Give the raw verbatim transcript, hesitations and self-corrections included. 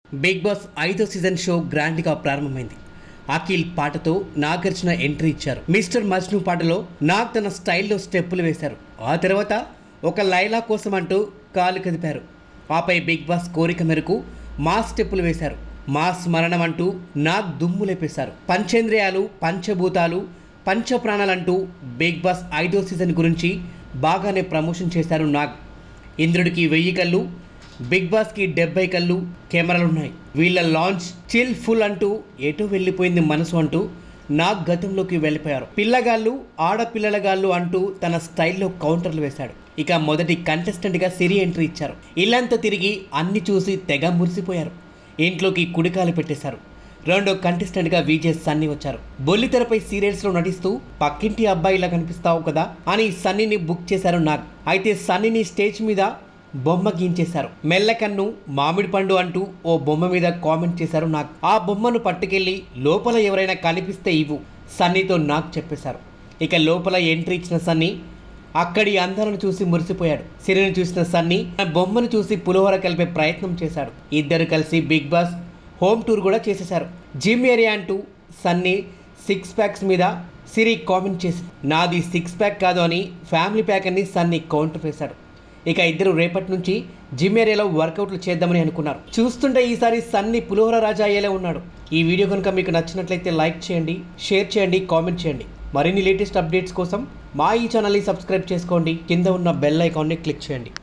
Big Boss ఐదో season show గ్రాండ్గా ప్రారంభమైంది. అఖిల్ పాటతో నాగార్జున ఎంట్రీ ఇచ్చారు. మిస్టర్ మజ్ను పాటలో నాగ్ తన స్టైల్లో స్టెప్పులు వేశారు. ఆ తర్వాత ఒక లైలా కోసం అంటూ కాలు కదిపారు. ఆపై బిగ్ బాస్ కోరిక మేరకు మాస్ స్టెప్పులు వేశారు. మాస్ మరణం అంటూ నాగ్ దుమ్ము లేపేశారు. పంచేంద్రియాలు, పంచభూతాలు, పంచప్రాణాలంటూ బిగ్ బాస్ ఐదో సీజన్ గురించి బాగానే ప్రమోషన్ చేశారు నాగ్. ఇంద్రుడికి వెయ్యి కళ్ళు, బిగ్ బాస్కి డెబ్బై కళ్ళు కెమెరాలున్నాయి. వీళ్ళ లాంచ్ చిల్ ఫుల్ అంటూ ఎటో వెళ్ళిపోయింది మనసు అంటూ నాగ్ గతంలోకి వెళ్ళిపోయారు. పిల్లగాళ్ళు, ఆడపిల్లలగాళ్ళు అంటూ తన స్టైల్లో కౌంటర్లు వేశాడు. ఇక మొదటి కంటెస్టెంట్గా సిరి ఎంట్రీ ఇచ్చారు. ఇల్లంతా తిరిగి అన్ని చూసి తెగ మురిసిపోయారు. ఇంట్లోకి కుడికాలు పెట్టేశారు. రెండో కంటెస్టెంట్గా విజే సన్నీ వచ్చారు. బొల్లితెరపై సీరియల్స్లో నటిస్తూ పక్కింటి అబ్బాయిలా కనిపిస్తావు కదా అని సన్నీని బుక్ చేశారు నాగ్. అయితే సన్నీని స్టేజ్ మీద బొమ్మ గీంచేశారు. మెల్లకన్ను, మామిడి పండు అంటూ ఓ బొమ్మ మీద కామెంట్ చేశారు నాగ్. ఆ బొమ్మను పట్టుకెళ్ళి లోపల ఎవరైనా కనిపిస్తే ఇవ్వు సన్నీతో నాగ్ చెప్పేశారు. ఇక లోపల ఎంట్రీ ఇచ్చిన సన్నీ అక్కడి అందాలను చూసి మురిసిపోయాడు. సిరిని చూసిన సన్నీ బొమ్మను చూసి పులిహోర కలిపే ప్రయత్నం చేశాడు. ఇద్దరు కలిసి బిగ్ బాస్ హోమ్ టూర్ కూడా చేసేశారు. జిమ్ ఏరియా అంటూ సన్నీ సిక్స్ ప్యాక్స్ మీద సిరి కామెంట్ చేసి నాది సిక్స్ ప్యాక్ కాదు అని ఫ్యామిలీ ప్యాక్ అని సన్నీ కౌంటర్ వేశాడు. ఇక ఇద్దరు రేపటి నుంచి జిమ్ ఏరియాలో వర్కౌట్లు చేద్దామని అనుకున్నారు. చూస్తుంటే ఈసారి సన్నీ పులిహోర రాజా అయ్యేలా ఉన్నాడు. ఈ వీడియో కనుక మీకు నచ్చినట్లయితే లైక్ చేయండి, షేర్ చేయండి, కామెంట్ చేయండి. మరిన్ని లేటెస్ట్ అప్డేట్స్ కోసం మా ఈ ఛానల్ని సబ్స్క్రైబ్ చేసుకోండి. కింద ఉన్న బెల్ ఐకాన్ని క్లిక్ చేయండి.